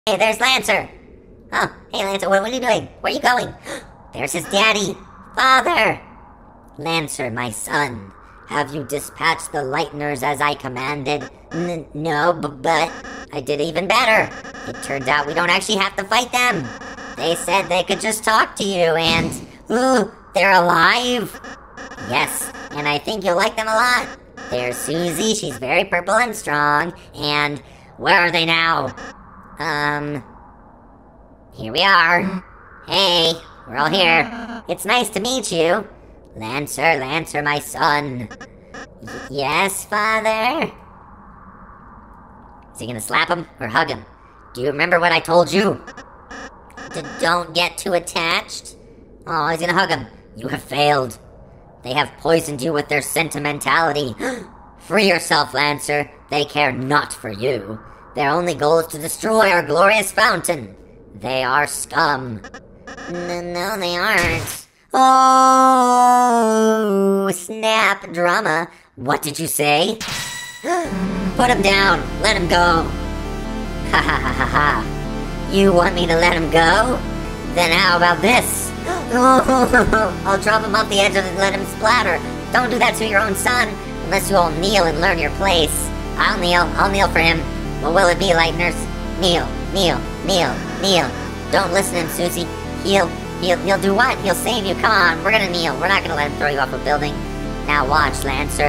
Hey, there's Lancer. Oh, hey Lancer, what are you doing? Where are you going? There's his daddy. Father! Lancer, my son, have you dispatched the Lightners as I commanded? No, but I did even better. It turned out we don't actually have to fight them. They said they could just talk to you and... Ooh, they're alive? Yes, and I think you'll like them a lot. There's Susie, she's very purple and strong, and... Where are they now? Here we are. Hey, we're all here. It's nice to meet you. Lancer, my son. Yes, father? Is he gonna slap him or hug him? Do you remember what I told you? Don't get too attached. Oh, he's gonna hug him. You have failed. They have poisoned you with their sentimentality. Free yourself, Lancer. They care not for you. Their only goal is to destroy our glorious fountain. They are scum. No, they aren't. Oh, snap, drama. What did you say? Put him down. Let him go. Ha ha ha ha ha. You want me to let him go? Then how about this? I'll drop him off the edge and let him splatter. Don't do that to your own son, unless you all kneel and learn your place. I'll kneel for him. What will it be, Lightners? Kneel. Don't listen to him, Susie. He'll do what? He'll save you. Come on, we're gonna kneel. We're not gonna let him throw you off a building. Now watch, Lancer.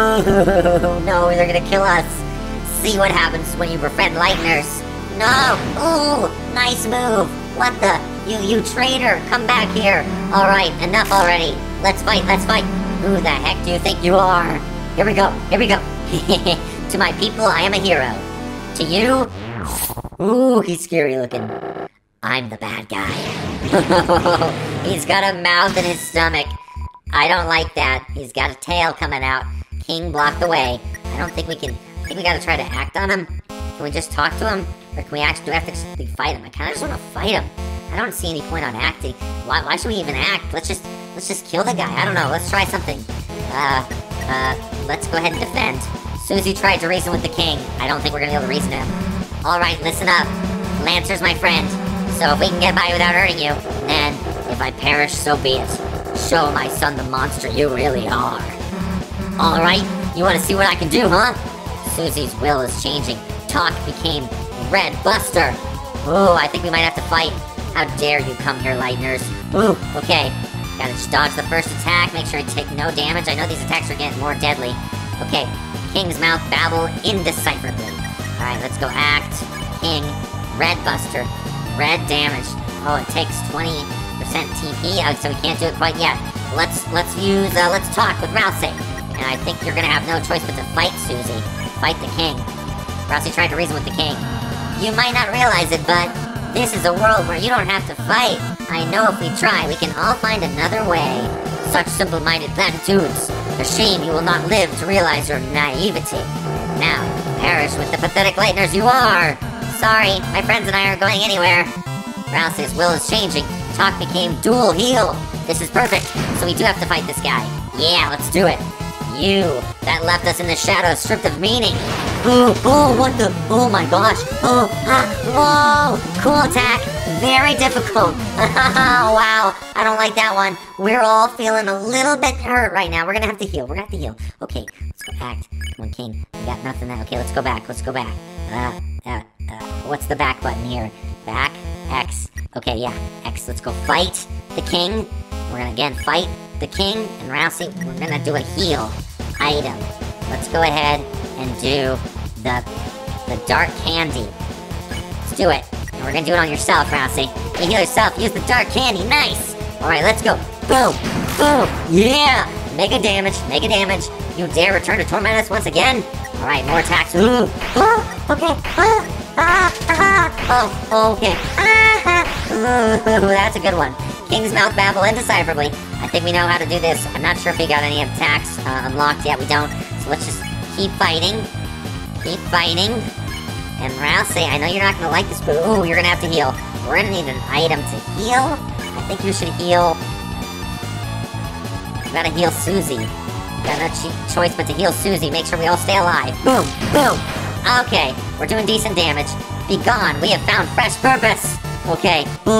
No, they're gonna kill us. See what happens when you befriend Lightners. No! Ooh, nice move. What the? You traitor! Come back here. All right, enough already. Let's fight. Who the heck do you think you are? Here we go. To my people, I am a hero. To you? Ooh, he's scary looking. I'm the bad guy. He's got a mouth in his stomach. I don't like that. He's got a tail coming out. King blocked the way. I think we gotta try to act on him. Can we just talk to him? Or can we actually, do we have to actually fight him? I kinda just wanna fight him. I don't see any point on acting. Why should we even act? Let's just kill the guy. I don't know, let's try something. Let's go ahead and defend. Susie tried to reason with the king. I don't think we're gonna be able to reason him. Alright, listen up. Lancer's my friend. So if we can get by without hurting you, then if I perish, so be it. Show my son the monster you really are. Alright, you wanna see what I can do, huh? Susie's will is changing. Talk became Red Buster. Ooh, I think we might have to fight. How dare you come here, Lightners. Ooh, okay. Gotta just dodge the first attack, make sure I take no damage. I know these attacks are getting more deadly. Okay, King's mouth babble indecipherably. Alright, let's go act. King, Red Buster, red damage. Oh, it takes 20% TP, so we can't do it quite yet. Let's talk with Rousey. And I think you're gonna have no choice but to fight Susie. Fight the king. Rousey tried to reason with the king. You might not realize it, but this is a world where you don't have to fight. I know if we try, we can all find another way. Such simple-minded platitudes. A shame you will not live to realize your naivety. Now, perish with the pathetic Lightners you are. Sorry, my friends and I aren't going anywhere. Rousey's will is changing. Talk became dual heal. This is perfect, so we do have to fight this guy. Yeah, let's do it. You, that left us in the shadows, stripped of meaning. Oh, what the? Oh my gosh. Whoa, cool attack. Very difficult. Wow, I don't like that one. We're all feeling a little bit hurt right now. We're gonna have to heal. Okay, let's go act. Come on, King. We got nothing there. Okay, let's go back. What's the back button here? Back, X. Okay, yeah, X. Let's go fight the king. We're gonna again fight the king and Rousey. We're gonna do a heal item. Let's go ahead and do the dark candy. Let's do it. And we're gonna do it on yourself, Rousey. You heal yourself, use the dark candy, nice! Alright, let's go. Boom! Yeah! Mega damage. You dare return to torment us once again? Alright, more attacks. Okay. Okay. That's a good one. King's mouth babble indecipherably. I think we know how to do this. I'm not sure if we got any attacks unlocked yet. We don't. So let's just keep fighting. And Rousey, I know you're not gonna like this, but ooh, you're gonna have to heal. We're gonna need an item to heal. I think you should heal. You gotta heal Susie. Got no choice but to heal Susie. Make sure we all stay alive. Boom. Okay, we're doing decent damage. be gone. We have found fresh purpose. Okay.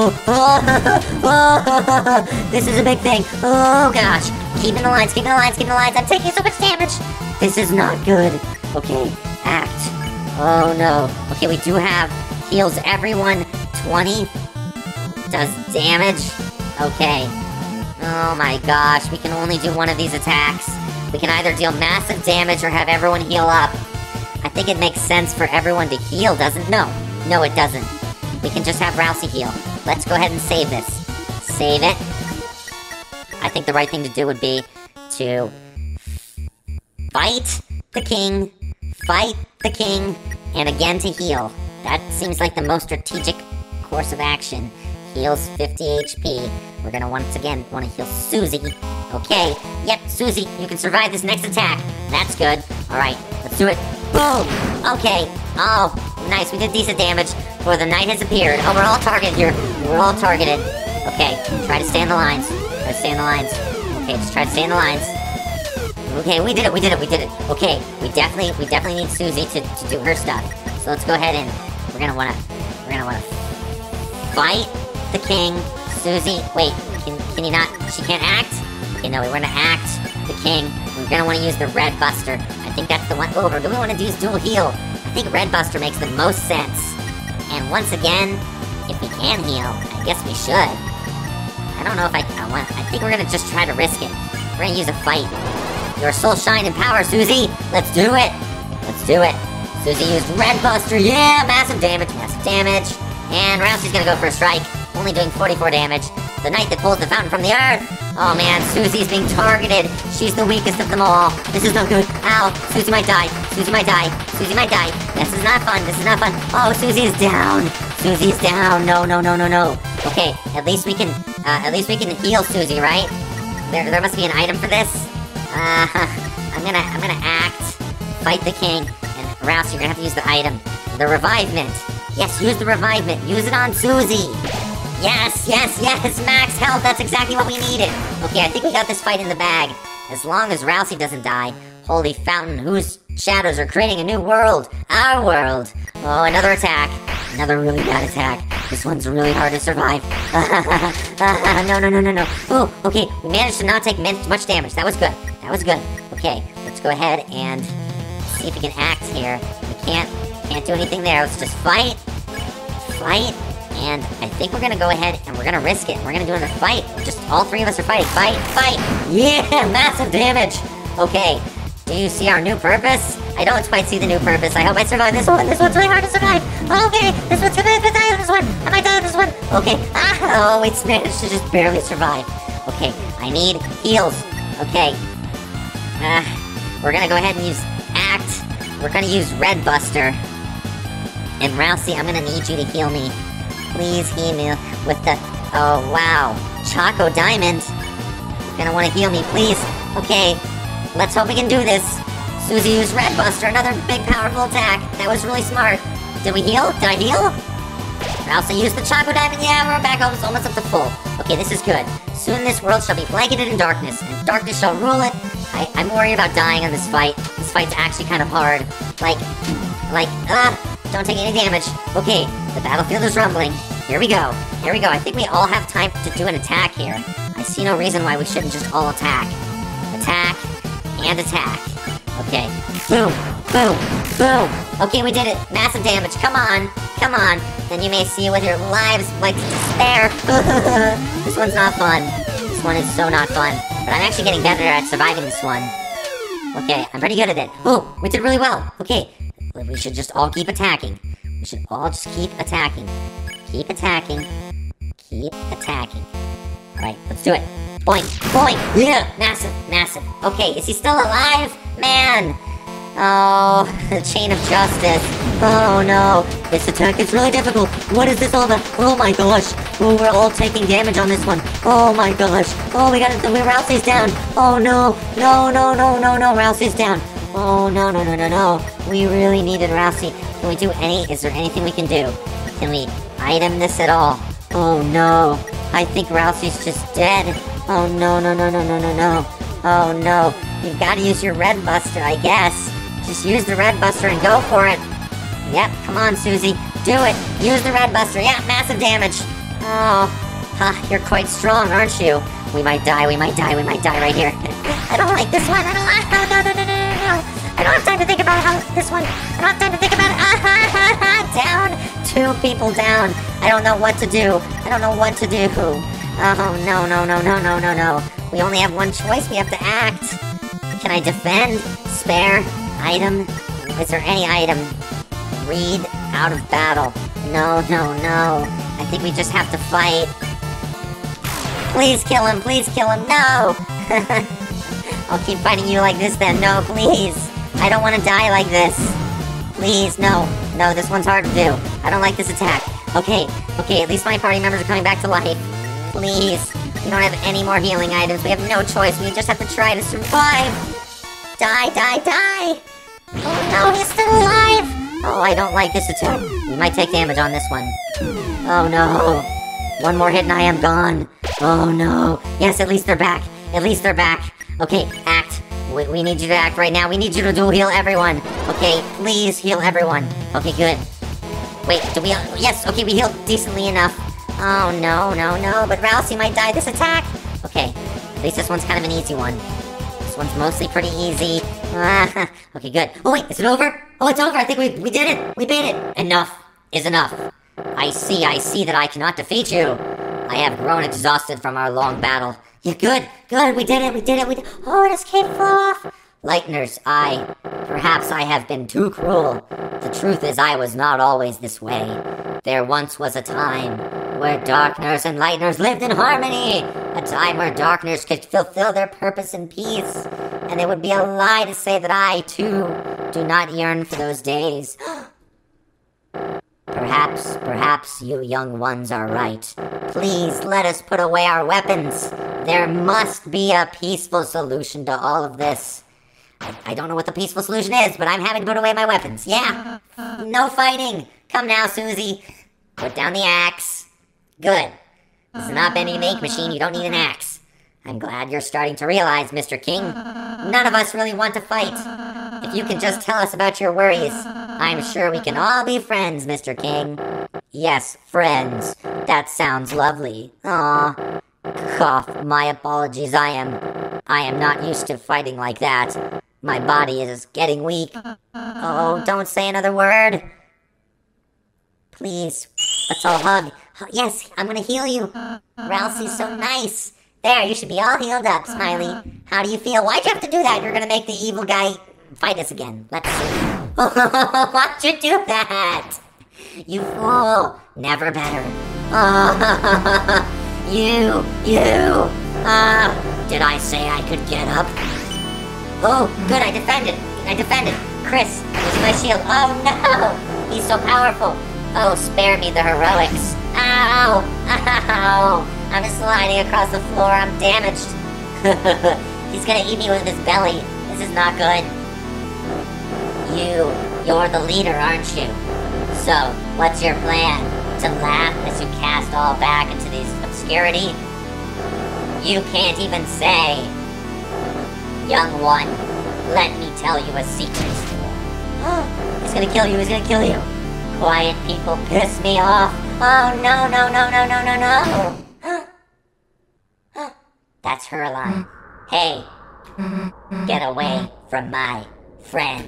This is a big thing. Oh gosh. Keeping the lines, keeping the lines, keeping the lines. I'm taking so much damage. This is not good. Okay, act. Oh no. Okay, we do have heals everyone 20. Does damage. Okay. Oh my gosh, we can only do one of these attacks. We can either deal massive damage or have everyone heal up. I think it makes sense for everyone to heal, doesn't it? No, it doesn't. We can just have Rousey heal. Let's go ahead and save this. Save it. I think the right thing to do would be to fight the king, and again to heal. That seems like the most strategic course of action. Heals 50 HP. We're gonna once again want to heal Susie. Okay, yep, Susie, you can survive this next attack. That's good. Alright, let's do it. Boom! Okay, oh, nice, we did decent damage. For the knight has appeared. Oh, we're all targeted here. We're all targeted. Okay, try to stay in the lines. Try to stay in the lines. Okay, just try to stay in the lines. Okay, we did it. Okay, we definitely need Susie to do her stuff. So let's go ahead and we're gonna wanna fight the king. Susie, wait, can you not? She can't act? Okay, no, we're gonna act the king. We're gonna wanna use the Red Buster. I think that's the one. Oh, do we wanna use dual heal? I think Red Buster makes the most sense. And once again, if we can heal, I guess we should. I don't know if I think we're gonna just try to risk it. We're gonna use a fight. Your soul shine and power, Susie! Let's do it! Let's do it! Susie used Red Buster, yeah! Massive damage. And Rousey's gonna go for a strike, only doing 44 damage. The knight that pulls the fountain from the earth! Oh man, Susie's being targeted. She's the weakest of them all. This is not good. Ow, Susie might die. This is not fun. Oh, Susie's down. No. Okay, at least we can heal Susie, right? There must be an item for this. I'm gonna act, fight the king, and Rouse, you're gonna have to use the item. The revivement. Yes, use the revivement. Use it on Susie. Yes, max health, that's exactly what we needed. Okay, I think we got this fight in the bag. As long as Rousey doesn't die. Holy fountain, whose shadows are creating a new world? Our world. Oh, another attack. Another really bad attack. This one's really hard to survive. No. Oh, okay, we managed to not take much damage. That was good. Okay, let's go ahead and see if we can act here. We can't do anything there. Let's just fight. And I think we're gonna go ahead and we're gonna risk it. We're gonna do another fight. Just all three of us are fighting. Fight! Yeah, massive damage! Okay, do you see our new purpose? I don't quite see the new purpose. I hope I survive this one. This one's really hard to survive. Okay, this one's gonna die on this one. I might die on this one. Okay, oh, we managed to just barely survive. Okay, I need heals. Okay, we're gonna go ahead and use Act. We're gonna use Red Buster. And Rousey, I'm gonna need you to heal me. Please heal me with the... Oh, wow. Choco Diamond. You're gonna want to heal me, please. Okay, let's hope we can do this. Susie used Red Buster, another big powerful attack. That was really smart. Did we heal? Did I heal? Rousey used the Choco Diamond. Yeah, we're back almost up to full. Okay, this is good. Soon this world shall be blanketed in darkness, and darkness shall rule it. I'm worried about dying in this fight. This fight's actually kind of hard. Don't take any damage. Okay, the battlefield is rumbling. Here we go. I think we all have time to do an attack here. I see no reason why we shouldn't just all attack. Attack, and attack. Okay, boom. Okay, we did it. Massive damage. Come on. Then you may see with your lives like despair. This one's not fun. This one is so not fun. But I'm actually getting better at surviving this one. Okay, I'm pretty good at it. Oh, we did really well. Okay. We should just all keep attacking. Keep attacking. Alright, let's do it. Boink. Yeah, massive. Okay, is he still alive? Man. Oh, the chain of justice. Oh no, this attack is really difficult. What is this all about? Oh my gosh. Oh, we're all taking damage on this one. Oh my gosh. Oh, Rousey's down. Oh no, Rousey's down. Oh, no. We really needed Rousey. Is there anything we can do? Can we item this at all? Oh, no. I think Rousey's just dead. Oh, no. Oh, no. You've got to use your Red Buster, I guess. Just use the Red Buster and go for it. Yep, come on, Susie. Do it. Use the red buster. Yeah, massive damage. Oh, you're quite strong, aren't you? We might die. We might die. We might die right here. I don't like this one. I don't like. No. I don't have time to think about this one. I don't have time to think about it. Down. 2 people down. I don't know what to do. I don't know what to do. Oh, no. We only have one choice. We have to act. Can I defend? Spare? Item? Is there any item? Read out of battle. No. I think we just have to fight. Please kill him. No! I'll keep fighting you like this then. No, please. I don't want to die like this. Please, no. No, this one's hard to do. I don't like this attack. Okay, at least my party members are coming back to life. Please. We don't have any more healing items. We have no choice. We just have to try to survive. Die. Oh no, he's still alive. Oh, I don't like this attack. We might take damage on this one. Oh no. One more hit and I am gone. Oh no. Yes, at least they're back. Okay, act. We need you to act right now. We need you to dual heal everyone. Okay, please heal everyone. Okay, good. Wait, yes, okay, we healed decently enough. Oh no. But Ralsei might die this attack. Okay, at least this one's kind of an easy one. This one's mostly pretty easy. Okay, good. Oh wait, is it over? Oh, it's over. I think we did it. We beat it. Enough is enough. I see that I cannot defeat you. I have grown exhausted from our long battle. Yeah, good. We did it. Oh, an escape flew off. Lightners, perhaps I have been too cruel. The truth is I was not always this way. There once was a time where Darkners and Lightners lived in harmony. A time where Darkners could fulfill their purpose in peace. And it would be a lie to say that I, too, do not yearn for those days. Perhaps you young ones are right. Please let us put away our weapons. There must be a peaceful solution to all of this. I don't know what the peaceful solution is, but I'm having to put away my weapons. Yeah. No fighting. Come now, Susie. Put down the axe. Good. This is not bending the ink machine. You don't need an axe. I'm glad you're starting to realize, Mr. King. None of us really want to fight. If you can just tell us about your worries, I'm sure we can all be friends, Mr. King. Yes, friends. That sounds lovely. Aw. Cough. My apologies. I am not used to fighting like that. My body is getting weak. Oh, don't say another word. Please. Let's all hug. Yes, I'm gonna heal you. Ralsei's so nice. There, you should be all healed up, Smiley. How do you feel? Why'd you have to do that? You're gonna make the evil guy fight us again. Let's see. Why'd you do that? You fool. Never better. You. Did I say I could get up? Oh, good, I defended. Chris, use my shield. Oh no! He's so powerful. Oh, spare me the heroics. Ow! I'm sliding across the floor. I'm damaged. He's gonna eat me with his belly. This is not good. You're the leader, aren't you? So, what's your plan? To laugh as you cast all back into this obscurity? You can't even say. Young one, let me tell you a secret. He's gonna kill you. Quiet people piss me off. Oh, no. That's her line. Hey, get away from my friend.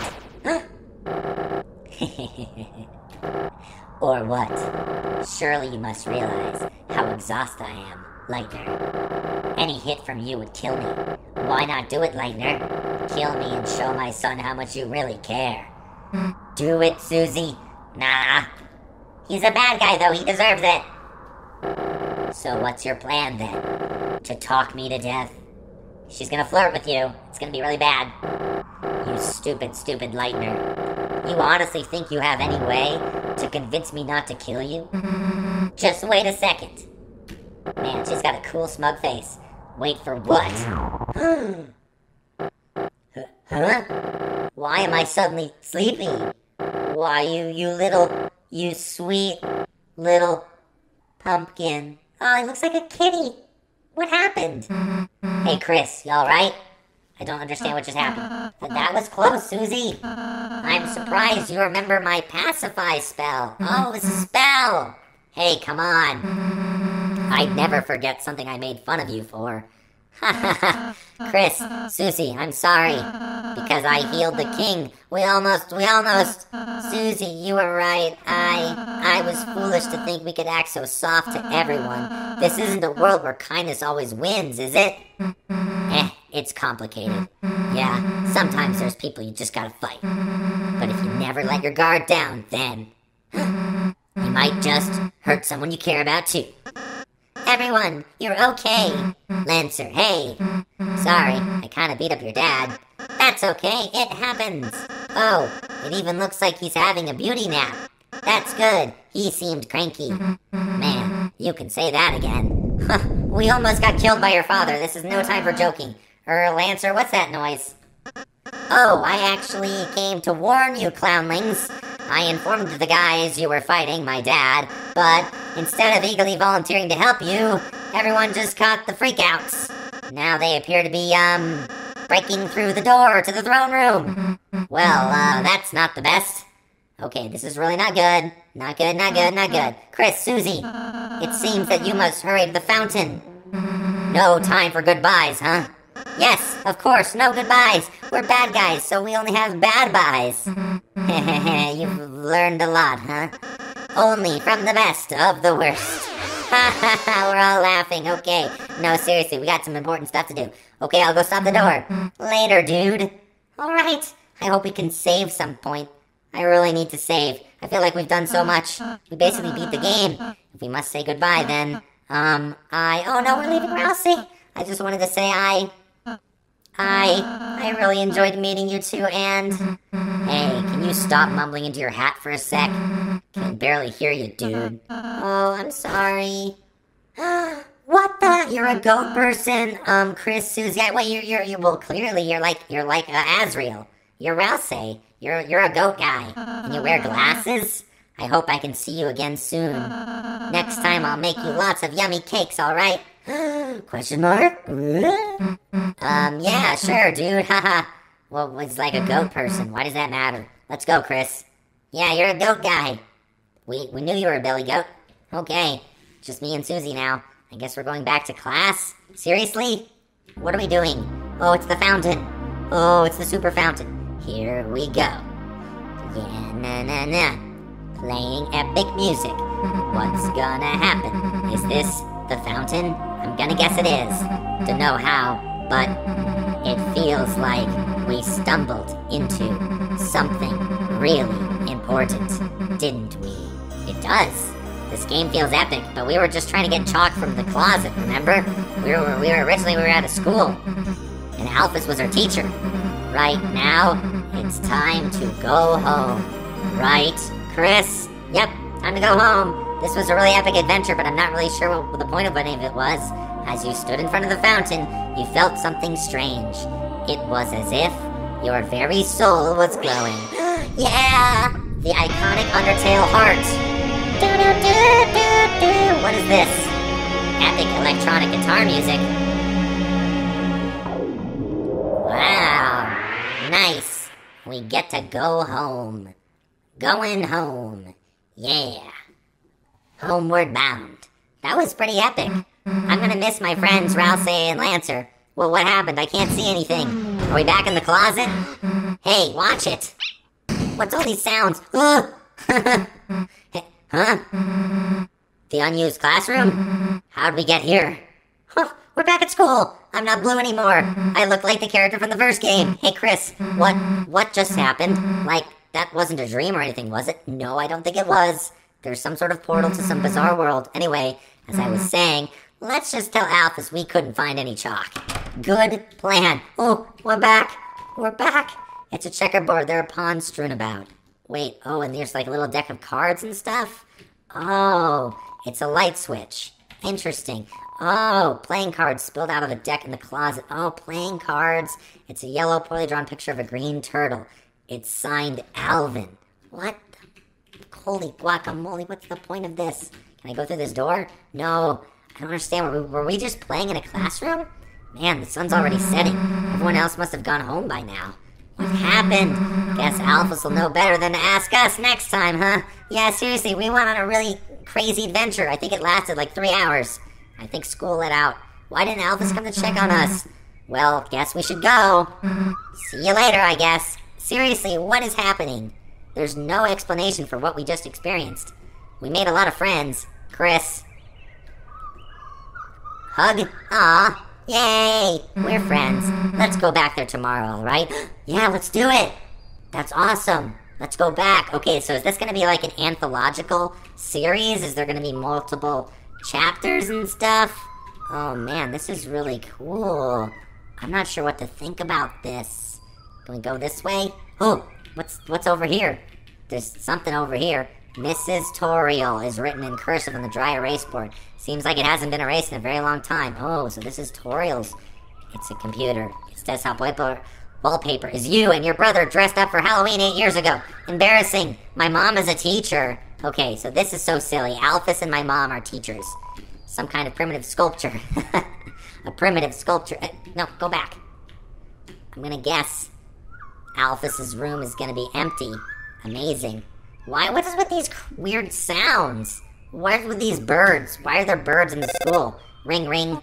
Or what? Surely you must realize how exhausted I am, Lightner. Any hit from you would kill me. Why not do it, Lightner? Kill me and show my son how much you really care. Do it, Susie. Nah. He's a bad guy, though. He deserves it. So what's your plan, then? To talk me to death? She's gonna flirt with you. It's gonna be really bad. You stupid Lightner. You honestly think you have any way to convince me not to kill you? Just wait a second. Man, she's got a cool, smug face. Wait for what? Huh? Why am I suddenly sleepy? Why, you sweet little pumpkin. Oh, he looks like a kitty. What happened? Hey, Chris, you alright? I don't understand what just happened. But that was close, Susie. I'm surprised you remember my pacify spell. Oh, it's a spell. Hey, come on. I'd never forget something I made fun of you for. Chris, Susie, I'm sorry. Because I healed the king. We almost. Susie, you were right. I was foolish to think we could act so soft to everyone. This isn't a world where kindness always wins, is it? It's complicated. Yeah, sometimes there's people you just gotta fight. But if you never let your guard down, then you might just hurt someone you care about too. Everyone, you're okay. Lancer, hey. Sorry, I kinda beat up your dad. That's okay, it happens. Oh, it even looks like he's having a beauty nap. That's good, he seemed cranky. Man, you can say that again. We almost got killed by your father, this is no time for joking. Lancer, what's that noise? Oh, I actually came to warn you, clownlings. I informed the guys you were fighting, my dad, but instead of eagerly volunteering to help you, everyone just caught the freakouts. Now they appear to be, breaking through the door to the throne room. Well, that's not the best. Okay, this is really not good. Not good. Chris, Susie, it seems that you must hurry to the fountain. No time for goodbyes, huh? Yes, of course, no goodbyes. We're bad guys, so we only have bad byes. You've learned a lot, huh? Only from the best of the worst. We're all laughing, okay. No, seriously, we got some important stuff to do. Okay, I'll go stop the door. Later, dude. Alright, I hope we can save some point. I really need to save. I feel like we've done so much. We basically beat the game. If we must say goodbye, then, oh no, we're leaving Rousey. I just wanted to say I really enjoyed meeting you two, and hey, can you stop mumbling into your hat for a sec? Can barely hear you, dude. Oh, I'm sorry. What the? You're a goat person, Chris, Susie. Wait, you're well, clearly you're like Azrael. You're Rousey. You're a goat guy, and you wear glasses. I hope I can see you again soon. Next time I'll make you lots of yummy cakes, all right? Question mark? Yeah, sure, dude, haha. Well, it's like a goat person, why does that matter? Let's go, Chris. Yeah, you're a goat guy. We knew you were a billy goat. Okay, just me and Susie now. I guess we're going back to class? Seriously? What are we doing? Oh, it's the fountain. Oh, it's the super fountain. Here we go. Yeah, na. Playing epic music. What's gonna happen? Is this the fountain? I'm gonna guess it is. Don't know how, but it feels like we stumbled into something really important, didn't we? It does. This game feels epic, but we were just trying to get chalk from the closet, remember? We were originally out of school, and Alphys was our teacher. Right now, it's time to go home. Right, Chris? Yep, time to go home. This was a really epic adventure, but I'm not really sure what the point of any of it was. As you stood in front of the fountain, you felt something strange. It was as if your very soul was glowing. Yeah! The iconic Undertale heart. Do-do-do-do-do. What is this? Epic electronic guitar music. Wow. Nice. We get to go home. Going home. Yeah. Homeward bound. That was pretty epic. I'm gonna miss my friends Rousey and Lancer. Well, what happened? I can't see anything. Are we back in the closet? Hey, watch it. What's all these sounds? Huh? The unused classroom? How'd we get here? Huh, we're back at school. I'm not blue anymore. I look like the character from the first game. Hey, Chris, what just happened? Like, that wasn't a dream or anything, was it? No, I don't think it was. There's some sort of portal to some bizarre world. Anyway, as I was saying, let's just tell Alphys we couldn't find any chalk. Good plan. Oh, we're back. We're back. It's a checkerboard. There are pawns strewn about. Wait, oh, and there's like a little deck of cards and stuff? Oh, it's a light switch. Interesting. Oh, playing cards spilled out of a deck in the closet. Oh, playing cards. It's a yellow, poorly drawn picture of a green turtle. It's signed Alvin. What? Holy guacamole, what's the point of this? Can I go through this door? No, I don't understand. Were we just playing in a classroom? Man, the sun's already setting. Everyone else must have gone home by now. What happened? Guess Alphys will know better than to ask us next time, huh? Yeah, seriously, we went on a really crazy adventure. I think it lasted like 3 hours. I think school let out. Why didn't Alphys come to check on us? Well, guess we should go. See you later, I guess. Seriously, what is happening? There's no explanation for what we just experienced. We made a lot of friends. Chris. Hug? Aw. Yay! We're friends. Let's go back there tomorrow, alright? Yeah, let's do it! That's awesome. Let's go back. Okay, so is this going to be like an anthological series? Is there going to be multiple chapters and stuff? Oh man, this is really cool. I'm not sure what to think about this. Can we go this way? Oh, what's over here? There's something over here. Mrs. Toriel is written in cursive on the dry erase board. Seems like it hasn't been erased in a very long time. Oh, so this is Toriel's. It's a computer. Its desktop wallpaper is you and your brother dressed up for Halloween 8 years ago. Embarrassing. My mom is a teacher. Okay, so this is so silly. Alphys and my mom are teachers. Some kind of primitive sculpture. A primitive sculpture. No, go back. I'm gonna guess Alphys's room is gonna be empty. Amazing. What is with these weird sounds? What is with these birds? Why are there birds in the school? Ring, ring.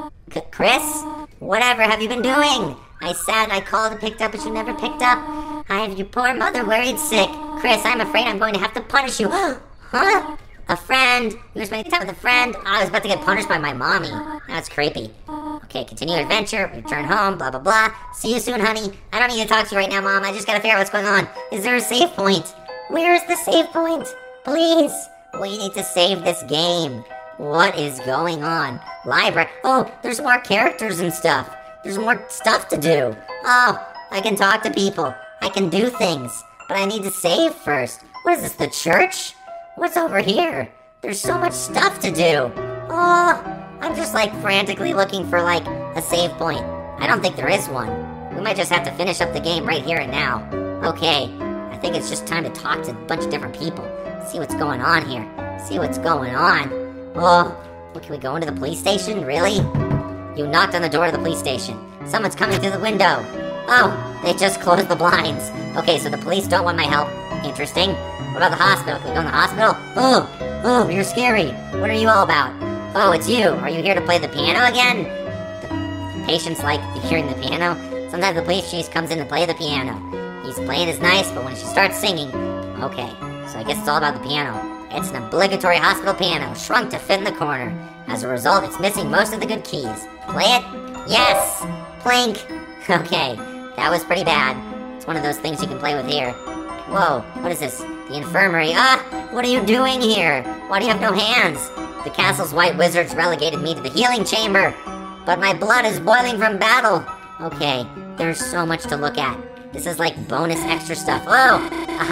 Chris? Whatever have you been doing? I called and picked up, but you never picked up. I have your poor mother worried sick. Chris, I'm afraid I'm going to have to punish you. Huh? A friend. You were spending time with a friend. I was about to get punished by my mommy. That's creepy. Okay, continue adventure, return home, blah, blah, blah. See you soon, honey. I don't need to talk to you right now, Mom. I just gotta figure out what's going on. Is there a save point? Where's the save point? Please. We need to save this game. What is going on? Library. Oh, there's more characters and stuff. There's more stuff to do. Oh, I can talk to people. I can do things. But I need to save first. What is this, the church? What's over here? There's so much stuff to do. Oh, I'm just like frantically looking for like a save point. I don't think there is one. We might just have to finish up the game right here and now. Okay, I think it's just time to talk to a bunch of different people. See what's going on here. See what's going on. Oh, what, can we go into the police station? Really? You knocked on the door of the police station. Someone's coming through the window. Oh, they just closed the blinds. Okay, so the police don't want my help. Interesting. What about the hospital? Can we go in the hospital? Oh, you're scary. What are you all about? Oh, it's you. Are you here to play the piano again? The patients like hearing the piano. Sometimes the police chief comes in to play the piano. He's playing is nice, but when she starts singing... Okay, so I guess it's all about the piano. It's an obligatory hospital piano, shrunk to fit in the corner. As a result, it's missing most of the good keys. Play it? Yes! Plink! Okay, that was pretty bad. It's one of those things you can play with here. Whoa, what is this? The infirmary. Ah! What are you doing here? Why do you have no hands? The castle's white wizards relegated me to the healing chamber. But my blood is boiling from battle. Okay, there's so much to look at. This is like bonus extra stuff. Oh!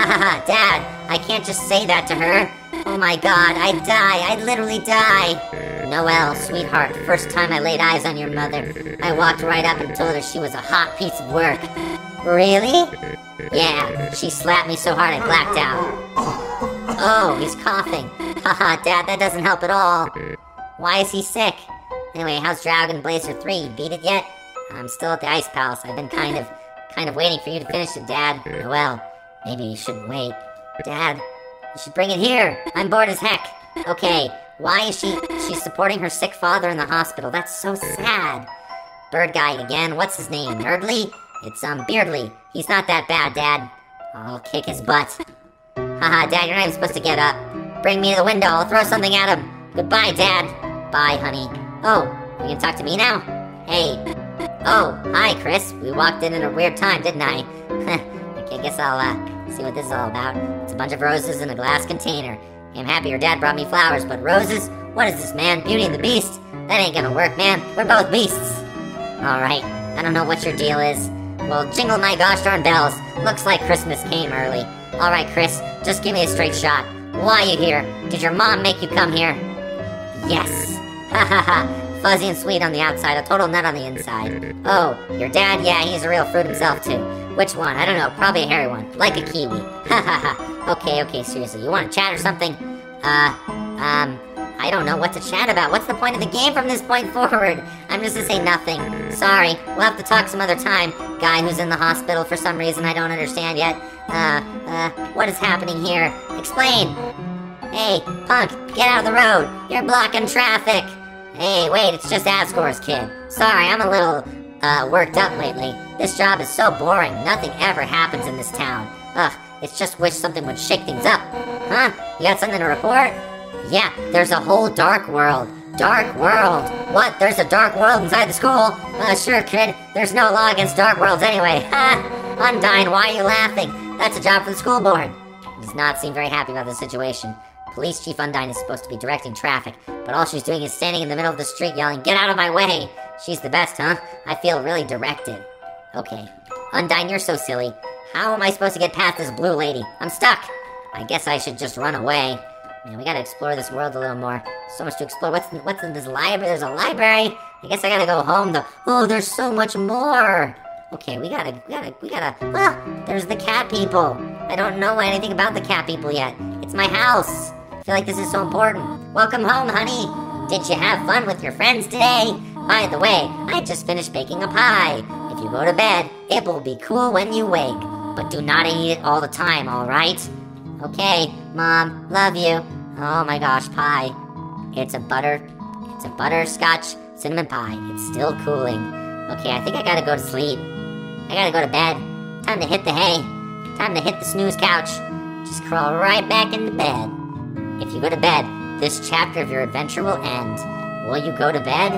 Dad, I can't just say that to her. Oh my god, I'd die. I'd literally die. Noelle, sweetheart, first time I laid eyes on your mother, I walked right up and told her she was a hot piece of work. Really? Yeah, she slapped me so hard I blacked out. Oh, he's coughing. Haha, Dad, that doesn't help at all. Why is he sick? Anyway, how's Dragon Blazer 3? You beat it yet? I'm still at the Ice Palace. I've been kind of waiting for you to finish it, Dad. Noelle, maybe you shouldn't wait. Dad, you should bring it here. I'm bored as heck. Okay, why is she's supporting her sick father in the hospital? That's so sad. Bird guy again. What's his name? Nerdly? It's, Beardly. He's not that bad, Dad. I'll kick his butt. Haha, Dad, you're not even supposed to get up. Bring me to the window. I'll throw something at him. Goodbye, Dad. Bye, honey. Oh, you can talk to me now? Hey. Oh, hi, Chris. We walked in at a weird time, didn't I? Okay, I guess I'll, see what this is all about. It's a bunch of roses in a glass container. I'm happy your dad brought me flowers, but roses? What is this, man? Beauty and the Beast? That ain't gonna work, man. We're both beasts. Alright, I don't know what your deal is. Well, jingle my gosh darn bells. Looks like Christmas came early. Alright, Chris, just give me a straight shot. Why are you here? Did your mom make you come here? Yes. Ha ha ha. Fuzzy and sweet on the outside, a total nut on the inside. Oh, your dad? Yeah, he's a real fruit himself, too. Which one? I don't know. Probably a hairy one. Like a kiwi. Ha ha ha. Okay, seriously. You want to chat or something? I I don't know what to chat about. What's the point of the game from this point forward? I'm just gonna say nothing. Sorry, we'll have to talk some other time. Guy who's in the hospital for some reason I don't understand yet. What is happening here? Explain! Hey, punk, get out of the road! You're blocking traffic! Hey, wait, it's just Asgore's kid. Sorry, I'm a little, worked up lately. This job is so boring. Nothing ever happens in this town. Ugh, it's just wish something would shake things up. Huh? You got something to report? Yeah, there's a whole dark world. Dark world? What? There's a dark world inside the school? Sure, kid. There's no law against dark worlds anyway. Ha! Undyne, why are you laughing? That's a job for the school board. He does not seem very happy about the situation. Police Chief Undyne is supposed to be directing traffic, but all she's doing is standing in the middle of the street yelling, "Get out of my way!" She's the best, huh? I feel really directed. Okay. Undyne, you're so silly. How am I supposed to get past this blue lady? I'm stuck. I guess I should just run away. Man, we gotta explore this world a little more. So much to explore. What's in this library? There's a library. I guess I gotta go home though. Oh, there's so much more. Okay, we gotta. Ah, there's the cat people. I don't know anything about the cat people yet. It's my house. I feel like this is so important. Welcome home, honey. Did you have fun with your friends today? By the way, I just finished baking a pie. If you go to bed, it will be cool when you wake. But do not eat it all the time, alright? Okay, Mom, love you. Oh my gosh, pie. It's a butterscotch cinnamon pie. It's still cooling. Okay, I think I gotta go to sleep. I gotta go to bed. Time to hit the hay. Time to hit the snooze couch. Just crawl right back into bed. If you go to bed, this chapter of your adventure will end. Will you go to bed?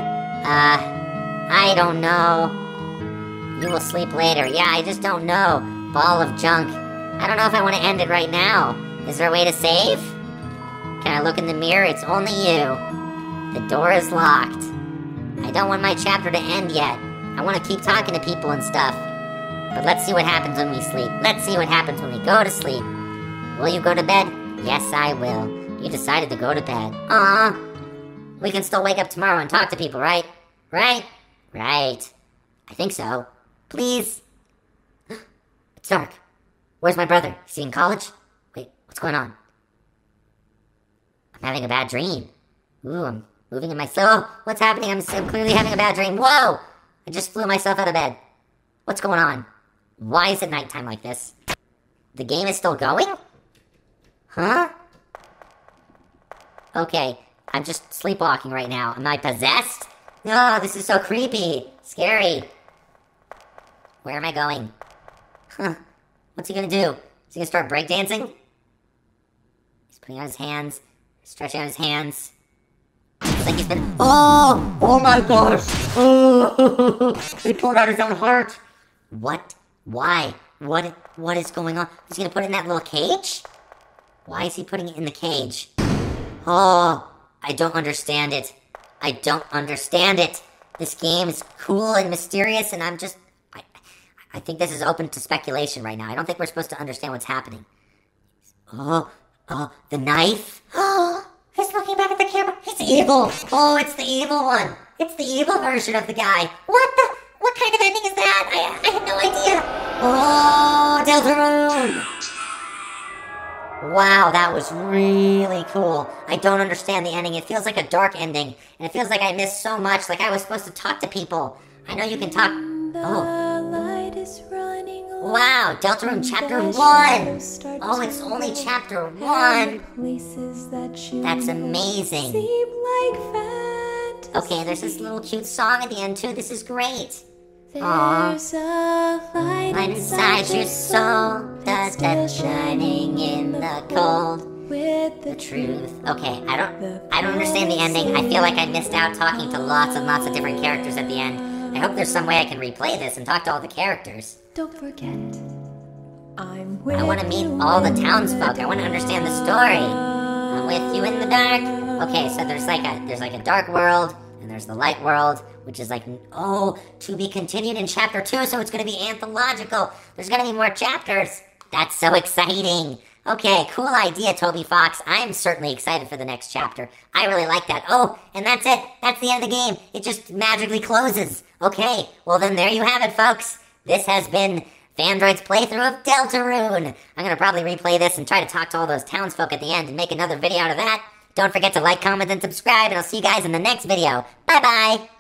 I don't know. You will sleep later. Yeah, I just don't know. Ball of junk. I don't know if I want to end it right now. Is there a way to save? Can I look in the mirror? It's only you. The door is locked. I don't want my chapter to end yet. I want to keep talking to people and stuff. But let's see what happens when we sleep. Let's see what happens when we go to sleep. Will you go to bed? Yes, I will. You decided to go to bed. Aw. We can still wake up tomorrow and talk to people, right? Right? Right. I think so. Please? It's dark. Where's my brother? Is he in college? Wait, what's going on? I'm having a bad dream. Ooh, I'm moving in my soul. What's happening? I'm clearly having a bad dream. Whoa! I just flew myself out of bed. What's going on? Why is it nighttime like this? The game is still going? Huh? Okay, I'm just sleepwalking right now. Am I possessed? Oh, this is so creepy. Scary. Where am I going? Huh. What's he gonna do? Is he gonna start breakdancing? He's putting out his hands, stretching out his hands. It's like he's been. Oh! Oh my gosh! Oh! He pulled out his own heart! What? Why? What is going on? He's gonna put it in that little cage? Why is he putting it in the cage? Oh, I don't understand it. I don't understand it. This game is cool and mysterious, and I think this is open to speculation right now. I don't think we're supposed to understand what's happening. Oh, the knife? Oh, he's looking back at the camera. He's evil. Oh, it's the evil one. It's the evil version of the guy. What kind of ending is that? I have no idea. Oh, Deltarune. Wow, that was really cool. I don't understand the ending. It feels like a dark ending. And it feels like I missed so much. Like I was supposed to talk to people. I know you can talk. Oh. Wow, Deltarune Chapter 1! Oh, it's only Chapter 1! That's amazing. Okay, there's this little cute song at the end too. This is great. Aww. Light inside your soul, that's shining in the cold. The truth. Okay, I don't understand the ending. I feel like I missed out talking to lots and lots of different characters at the end. I hope there's some way I can replay this and talk to all the characters. Don't forget, I want to meet all the townsfolk. I want to understand the story. I'm with you in the dark. Okay, so there's like a dark world, and there's the light world, which is like, to be continued in Chapter 2, so it's going to be anthological. There's going to be more chapters. That's so exciting. Okay, cool idea, Toby Fox. I'm certainly excited for the next chapter. I really like that. Oh, and that's it. That's the end of the game. It just magically closes. Okay, well then there you have it, folks. This has been Phandroid's playthrough of Deltarune. I'm going to probably replay this and try to talk to all those townsfolk at the end and make another video out of that. Don't forget to like, comment, and subscribe, and I'll see you guys in the next video. Bye-bye!